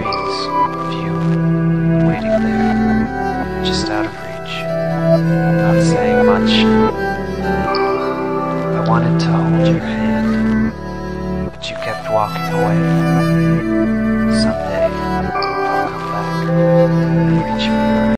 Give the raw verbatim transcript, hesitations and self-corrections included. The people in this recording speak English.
dreams of you waiting there, just out of reach, not saying much. I wanted to hold your hand, but you kept walking away. Someday, I'll come back and reach for your